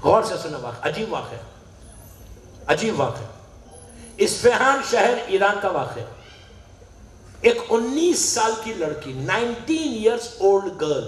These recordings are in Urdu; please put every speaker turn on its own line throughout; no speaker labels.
غور سے سنا واقعہ، عجیب واقعہ، عجیب واقعہ۔ اصفہان شہر ایران کا واقعہ، ایک 19 سال کی لڑکی، 19 years old girl،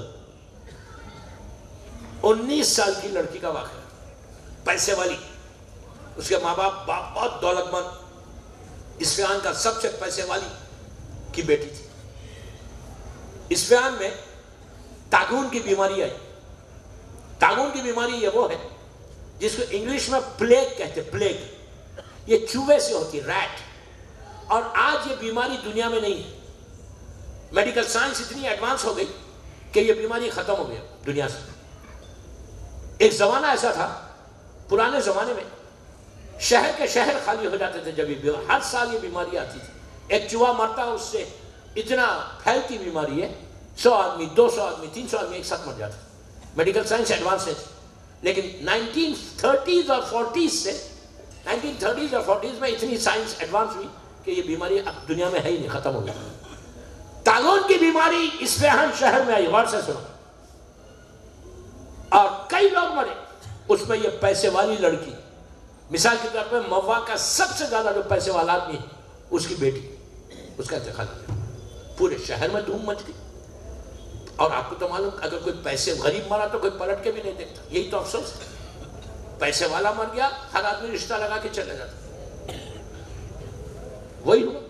19 سال کی لڑکی کا واقعہ، پیسے والی، اس کے ماں باپ بہت دولت مند، اصفہان کا سب سے پیسے والی کی بیٹی تھی۔ اصفہان میں طاعون کی بیماری آئی۔ طاعون کی بیماری یہ وہ ہے جس کو انگلش میں پلیگ کہتے ہیں، پلیگ، یہ چوہے سے ہوتی ہے، ریٹ، اور آج یہ بیماری دنیا میں نہیں ہے۔ میڈیکل سائنس اتنی ایڈوانس ہو گئی کہ یہ بیماری ختم ہو گیا دنیا سے۔ ایک زمانہ ایسا تھا پرانے زمانے میں، شہر کے شہر خالی ہو جاتے تھے جب یہ ہر سال یہ بیماری آتی تھی، ایک چوہا مرتا، اس سے اتنا پھیلتی بیماری ہے، 100 آدمی، 200 آدمی، 300 آدمی ایک ساتھ مر جاتے۔ میڈیکل سائنس ایڈوانس ہے، لیکن 1930s اور 40s سے 1930s اور 40s میں اتنی سائنس ایڈوانس ہوئی کہ یہ بیماری اب دنیا میں ہے ہی نہیں، ختم ہو گئی۔ طاعون کی بیماری اصفہان شہر میں آئی، غور سے سنا، اور کئی لوگ مرے، اس میں یہ پیسے والی لڑکی، مثال کے طور پر موا کا سب سے زیادہ جو پیسے والا آدمی ہے، اس کی بیٹی، اس کا انتقال ہو گیا۔ پورے شہر میں دھوم مچ گئی، اور آپ کو تو معلوم اگر کوئی پیسے غریب مرا تو کوئی پلٹ کے بھی نہیں دیکھتا، یہی تو افسوس ہے۔ پیسے والا مر گیا، ہر آدمی رشتہ لگا کے چلے جاتا، وہی ہوا۔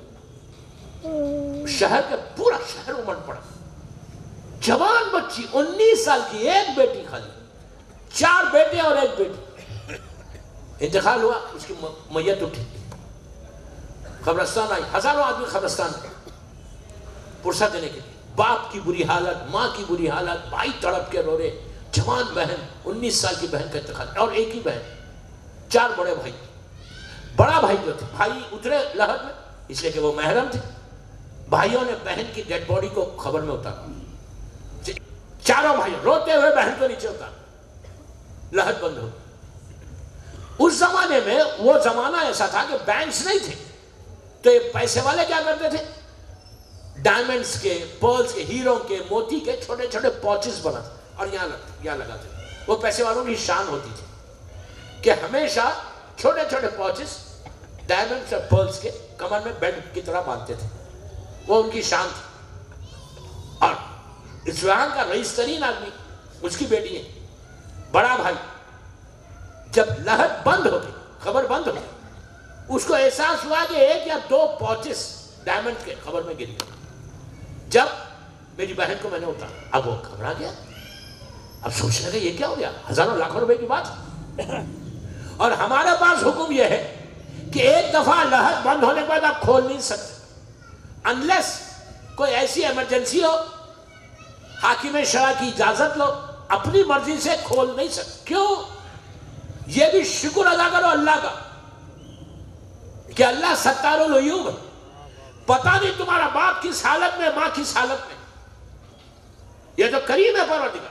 شہر کے پورا شہر امڑ پڑا، جوان بچی 19 سال کی، ایک بیٹی خالی، 4 بیٹے اور ایک بیٹی، انتقال ہوا، اس کی میت اٹھی، قبرستان آئی، ہزاروں آدمی قبرستان میں پرسہ دینے کے لیے، باپ کی بری حالت، ماں کی بری حالت، بھائی تڑپ کے رو رہے، جوان بہن، 19 سال کی بہن کا انتقال، اور ایک ہی بہن، 4 بڑے بھائی، بڑا بھائی جو تھے، بھائی اترے لہد میں اس لیے کہ وہ محرم تھے، بھائیوں نے بہن کی ڈیڈ باڈی کو خبر میں اتارا، چاروں بھائی روتے ہوئے بہن کو نیچے اتارا، لہد بند ہو۔ اس زمانے میں وہ زمانہ ایسا تھا کہ بینکس نہیں تھے، تو یہ پیسے والے کیا کرتے تھے، ڈائمنڈز کے، پرلز کے، ہیروں کے، موتی کے چھوٹے چھوٹے پوچز بناتے اور یہاں لگاتے۔ وہ پیسے والوں کی شان ہوتی تھی کہ ہمیشہ چھوٹے چھوٹے پوچز ڈائمنڈز اور پرلز کے کمر میں بیلٹ کی طرح باندھتے تھے، وہ ان کی شان تھی۔ اور اصفہان کا رئیس ترین آدمی، اس کی بیٹی ہے، بڑا بھائی، جب لہد بند ہو گئی، خبر بند ہو گئی، اس کو احساس ہوا کہ 1 یا 2 پوچز ڈائمنڈ کے خبر میں گر گئے۔ جب میری بہن کو میں نے اتارا، اب وہ گھبرا گیا، اب سوچنے لگا یہ کیا ہو گیا، ہزاروں لاکھوں روپے کی بات، اور ہمارے پاس حکم یہ ہے کہ ایک دفعہ لہد بند ہونے کے بعد آپ کھول نہیں سکتے، انلیس کوئی ایسی ایمرجنسی ہو، حاکم شرع کی اجازت لو، اپنی مرضی سے کھول نہیں سکتے۔ کیوں؟ یہ بھی شکر ادا کرو اللہ کا کہ اللہ ستار العیوب ہے، پتہ نہیں تمہارا باپ کس حالت میں، ماں کس حالت میں، یہ تو کریم ہے پروردگار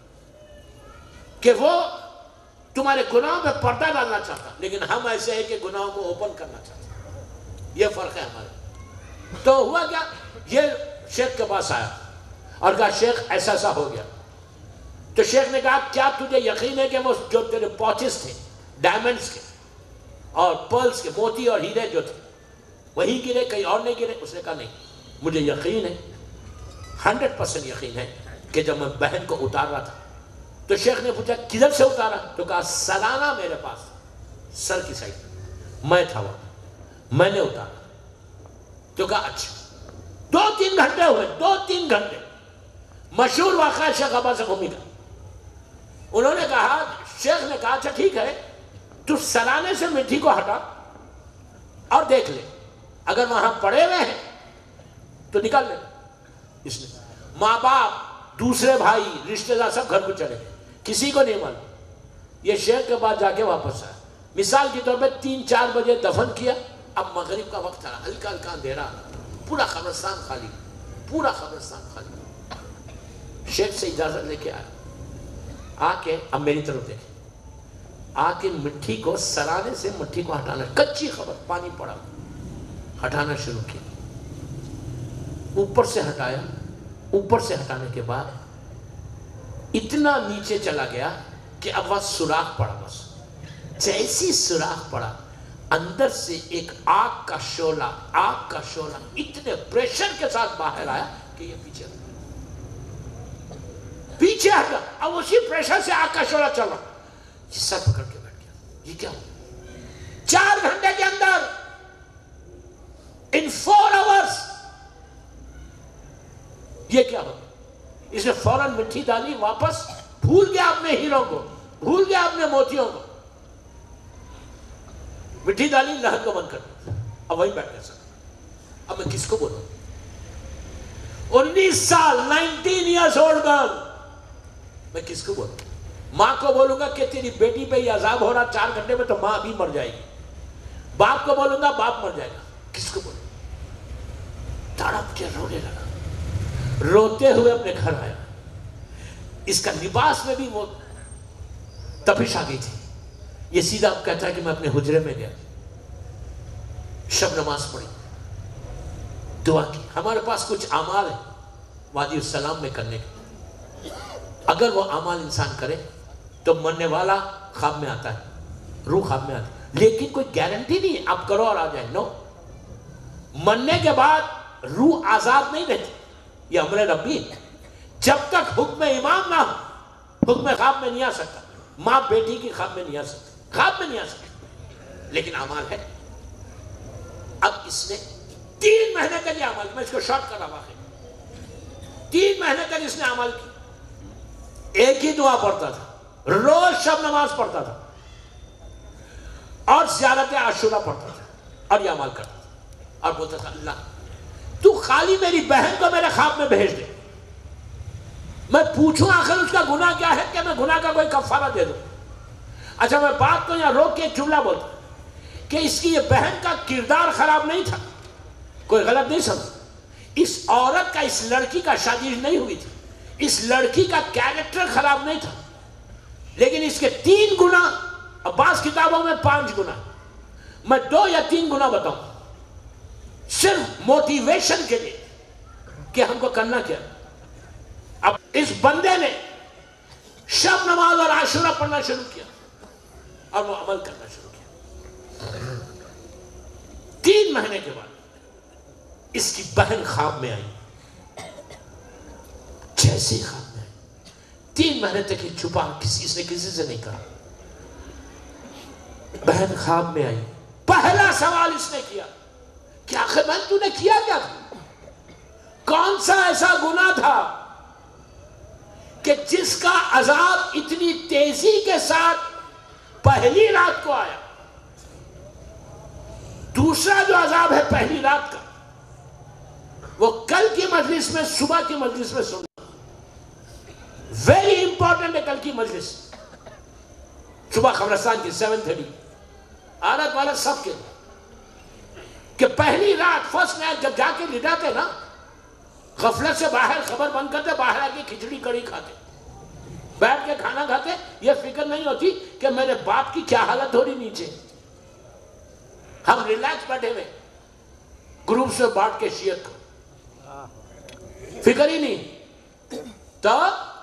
کہ وہ تمہارے گناہوں میں پردہ ڈالنا چاہتا، لیکن ہم ایسے ہیں کہ گناہوں کو اوپن کرنا چاہتا، یہ فرق ہے ہمارے۔ تو ہوا کیا، یہ شیخ کے پاس آیا اور کہا شیخ ایسا ایسا ہو گیا۔ تو شیخ نے کہا کیا تجھے یقین ہے کہ وہ جو تیرے پوچز تھے ڈائمنڈز کے اور پرلز کے، موتی اور ہیرے جو تھے، وہی گرے، کہیں اور نہیں گرے؟ اس نے کہا نہیں، مجھے یقین ہے، 100% یقین ہے کہ جب میں بہن کو اتار رہا تھا تو شیخ نے پوچھا کدھر سے اتارا؟ تو کہا سلانہ میرے پاس، سر کی سائڈ میں تھا وہاں، میں نے اتارا۔ تو کہا اچھا، 2-3 گھنٹے ہوئے، 2-3 گھنٹے، مشہور واقعہ شیخ عباس قمی کا۔ انہوں نے کہا، شیخ نے کہا اچھا ٹھیک ہے، تو سلانے سے مٹی کو ہٹا اور دیکھ لے، اگر وہاں پڑے ہوئے ہیں تو نکال لے۔ اس نے ماں باپ، دوسرے بھائی، رشتہ دار سب گھر کو چلے، کسی کو نہیں معلوم۔ یہ شیخ کے بعد جا کے واپس آیا، مثال کے طور پہ 3-4 بجے دفن کیا، اب مغرب کا وقت تھا، ہلکا ہلکا اندھیرا، پورا قبرستان خالی، پورا قبرستان خالی۔ شیخ سے اجازت لے کے آیا، آ کے اب میری طرف دیکھ، آ کے مٹی کو سرانے سے مٹی کو ہٹانا، کچی خبر، پانی پڑا، ہٹانا شروع کیا، اوپر سے ہٹایا، اوپر سے ہٹانے کے بعد اتنا نیچے چلا گیا کہ اب وہاں سوراخ پڑا بس. جیسی سوراخ پڑا اندر سے ایک آگ کا شعلہ اتنے پریشر کے ساتھ باہر آیا کہ یہ پیچھے ہٹ گیا. اب اسی پریشر سے آگ کا شعلہ چل رہا, یہ سر پکڑ کے بیٹھ گیا. یہ کیا ہوا؟ 4 گھنٹے کے اندر, in 4 hours, یہ کیا ہوا؟ اس نے فوراً مٹھی ڈالی واپس, بھول گیا اپنے ہیروں کو, بھول گیا اپنے موتیوں کو, مٹھی ڈالی, لہر کو بند کر دیا. اب وہی بیٹھ گیا سر. اب میں کس کو بولوں؟ 19 سال 19 years old girl, میں کس کو بولوں؟ ماں کو بولوں گا کہ تیری بیٹی پہ یہ عذاب ہو رہا 4 گھنٹے میں, تو ماں ابھی مر جائے گی. باپ کو بولوں گا, باپ مر جائے گا. کس کو بولوں؟ تڑپ کے رونے لگا, روتے ہوئے اپنے گھر آیا. اس کا لباس میں بھی وہ تپش آ گئی تھی. یہ سیدھا اب کہتا ہے کہ میں اپنے حجرے میں گیا, شب نماز پڑھی, دعا کی. ہمارے پاس کچھ اعمال ہیں وادی السلام میں کرنے کے. اگر وہ اعمال انسان کرے تو مرنے والا خواب میں آتا ہے, روح خواب میں آتی ہے, لیکن کوئی گارنٹی نہیں ہے آپ کرو اور آ جائے. نو, مرنے کے بعد روح آزاد نہیں رہتی, یہ امر ربی ہے. جب تک حکم امام نہ ہو, حکم خواب میں نہیں آ سکتا. ماں بیٹی کی خواب میں نہیں آ سکتی, خواب میں نہیں آ سکتی, لیکن اعمال ہے. اب اس نے 3 مہینے کے لیے عمل, میں اس کو شارٹ کر رہا واقعی, 3 مہینے تک اس نے عمل کی. ایک ہی دعا پڑھتا تھا, روز شب نماز پڑھتا تھا, اور زیارت عاشورہ پڑھتا تھا, اور یہ عمل کرتا تھا. اور بولتا تھا اللہ تو خالی میری بہن کو میرے خواب میں بھیج دے, میں پوچھوں آخر اس کا گناہ کیا ہے کہ میں گناہ کا کوئی کفارہ دے دوں. اچھا میں بات کو یہاں روک کے ایک جملہ بولتا کہ اس کی یہ بہن کا کردار خراب نہیں تھا, کوئی غلط نہیں سمجھ. اس عورت کا, اس لڑکی کا شادی نہیں ہوئی تھی, اس لڑکی کا کیریکٹر خراب نہیں تھا, لیکن اس کے 3 گناہ, اب بعض کتابوں میں 5 گناہ, میں 2 یا 3 گناہ بتاؤں صرف موٹیویشن کے لیے کہ ہم کو کرنا کیا. اب اس بندے نے شب نماز اور عاشورہ پڑھنا شروع کیا اور وہ عمل کرنا شروع کیا. 3 مہینے کے بعد اس کی بہن خواب میں آئی, جیسے ہی خواب میں آئی, 3 مہینے تک یہ چھپا, اس نے کسی سے نہیں کہا. بہن خواب میں آئی, پہلا سوال اس نے کیا کہ آخر بہن تو نے کیا کیا تھا, کون سا ایسا گناہ تھا کہ جس کا عذاب اتنی تیزی کے ساتھ پہلی رات کو آیا. دوسرا جو عذاب ہے پہلی رات کا, وہ کل کی مجلس میں, صبح کی مجلس میں سننا. ویری امپورٹنٹ ہے کل کی مجلس, صبح خبرستان کی 7:30, عادت والا سب کے, کہ پہلی رات فرسٹ نائٹ جب جا کے لٹاتے نا, غفلت سے باہر خبر بند کرتے, باہر آ کے کھچڑی کڑی کھاتے, بیٹھ کے کھانا کھاتے, یہ فکر نہیں ہوتی کہ میرے باپ کی کیا حالت ہو رہی نیچے. ہم ریلیکس بیٹھے ہوئے گروپ سے بانٹ کے شیعت کو, فکر ہی نہیں. تو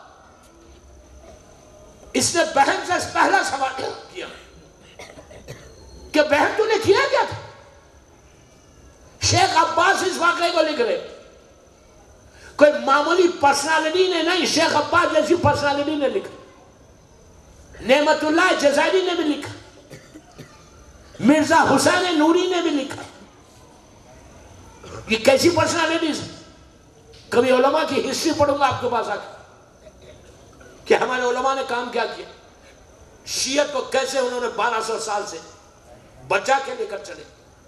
اس نے بہن سے پہلا سوال کیا کہ بہن تو نے کیا کیا تھا. شیخ عباس اس واقعے کو لکھ رہے, کوئی معمولی پرسنالٹی نے نہیں, شیخ عباس جیسی پرسنالٹی نے لکھا, نعمت اللہ جزائری نے بھی لکھا, مرزا حسین نوری نے بھی لکھا. یہ کیسی پرسنالٹیز. کبھی علماء کی ہسٹری پڑھوں گا آپ کے پاس آ کے کہ ہمارے علماء نے کام کیا کیا, شیعت کو کیسے انہوں نے 1200 سال سے بچا کے لے کر چلے,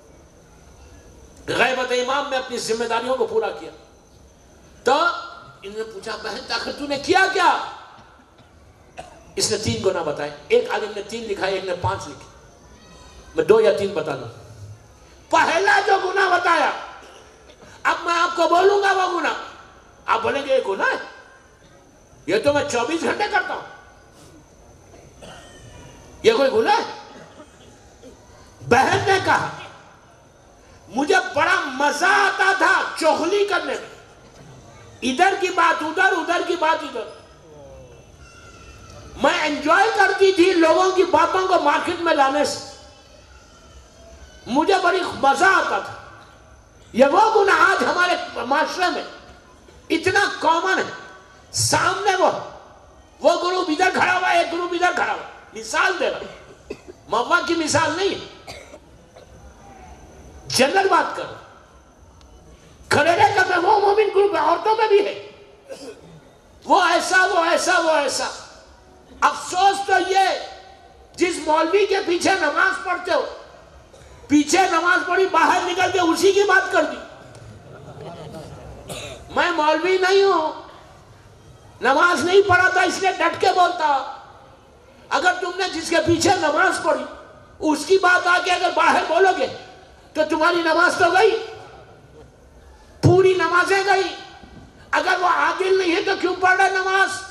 غیبت امام میں اپنی ذمہ داریوں کو پورا کیا. تو انہوں نے پوچھا بہن آخر تو نے کیا کیا. اس نے 3 گناہ بتائے, ایک عالم نے 3 لکھا, ایک نے 5 لکھے, میں 2 یا 3 بتا دوں. پہلا جو گناہ بتایا, اب میں آپ کو بولوں گا وہ گناہ, آپ بولیں گے یہ گناہ ہے, یہ تو میں 24 گھنٹے کرتا ہوں, یہ کوئی گناہ ہے. بہن نے کہا مجھے بڑا مزہ آتا تھا چغلی کرنے میں, ادھر کی بات ادھر, ادھر کی بات ادھر, میں انجوائے کرتی تھی لوگوں کی باتوں کو مارکیٹ میں لانے سے، مجھے بڑی مزہ آتا تھا۔ یہ وہ گناہ آج ہمارے معاشرے میں اتنا کامن ہے، سامنے وہ گروپ ادھر کھڑا ہوا ہے، ایک گروپ ادھر کھڑا ہوا ہے، مثال دے رہا، موا کی مثال نہیں ہے، جنرل بات کرو، کھڑے رہ کر میں وہ مومن گروپ ہے، عورتوں میں بھی ہے، وہ ایسا وہ ایسا وہ ایسا۔ افسوس تو یہ جس مولوی کے پیچھے نماز پڑھتے ہو، پیچھے نماز پڑھی باہر نکل کے اسی کی بات کر دی۔ میں مولوی نہیں ہوں، نماز نہیں پڑھا تھا اس لیے ڈٹ کے بولتا۔ اگر تم نے جس کے پیچھے نماز پڑھی اس کی بات آ کے اگر باہر بولو گے تو تمہاری نماز تو گئی، پوری نمازیں گئی۔ اگر وہ عادل نہیں ہے تو کیوں پڑھ رہے نماز؟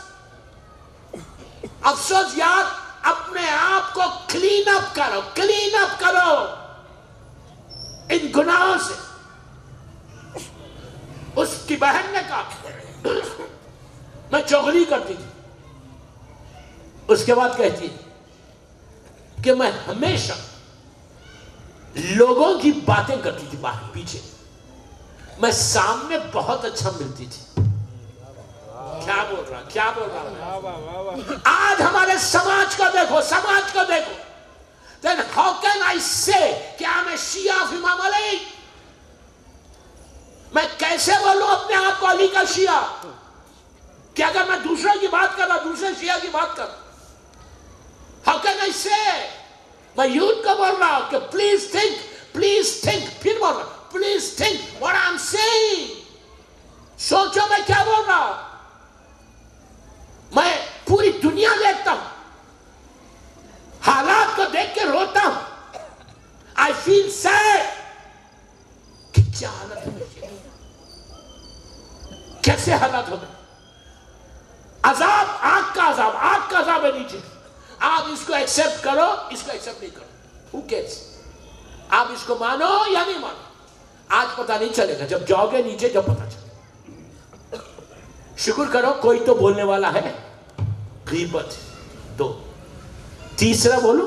افسوس یار، اپنے آپ کو کلین اپ کرو ان گناہوں سے۔ اس کی بہن نے کہا، میں چغلی کرتی تھی، اس کے بعد کہتی ہے کہ میں ہمیشہ لوگوں کی باتیں کرتی تھی باہر پیچھے، میں سامنے بہت اچھا ملتی تھی۔ کیا بول رہا آج ہمارے سماج کو دیکھو، then how can I say کہ I'm a Shia of امام علی؟ میں کیسے بولوں اپنے آپ کو علی کا شیعہ کہ اگر میں دوسروں کی بات کر رہا، دوسرے شیعہ کی بات کر رہا؟ How can I say؟ میں یوتھ کو بول رہا ہوں کہ please think، پھر بول رہا ہوں please think what I'm saying۔ سوچو میں کیا بول رہا ہوں۔ میں پوری دنیا دیکھتا ہوں، حالات کو دیکھ کے روتا ہوں۔ I feel sad کہ کیا حالت ہے، کیسے حالات ہو گئے۔ عذاب، آگ کا عذاب ہے نیچے۔ آپ اس کو ایکسپٹ کرو، اس کو ایکسپٹ نہیں کرو، who cares؟ آپ اس کو مانو یا نہیں مانو، آج پتہ نہیں چلے گا، جب جاؤ گے نیچے جب پتہ چلے گا۔ شکر کرو کوئی تو بولنے والا ہے۔ غیبت، دو۔ تیسرا بولو،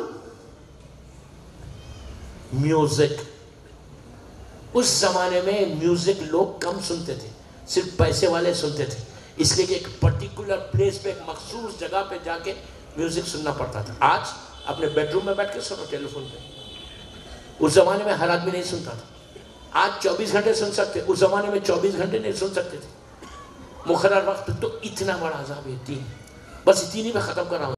میوزک۔ اس زمانے میں میوزک لوگ کم سنتے تھے، صرف پیسے والے سنتے تھے، اس لیے کہ ایک پرٹیکولر پلیس پہ، ایک مخصوص جگہ پہ جا کے میوزک سننا پڑتا تھا۔ آج اپنے بیڈ روم میں بیٹھ کے سنو ٹیلی فون پہ۔ اس زمانے میں ہر آدمی نہیں سنتا تھا۔ آج 24 گھنٹے سن سکتے، اس زمانے میں 24 گھنٹے نہیں سن سکتے تھے۔ مقرر وقت تو اتنا بڑا عذاب ہے، تین، بس تین ہی میں ختم کر رہا ہوں۔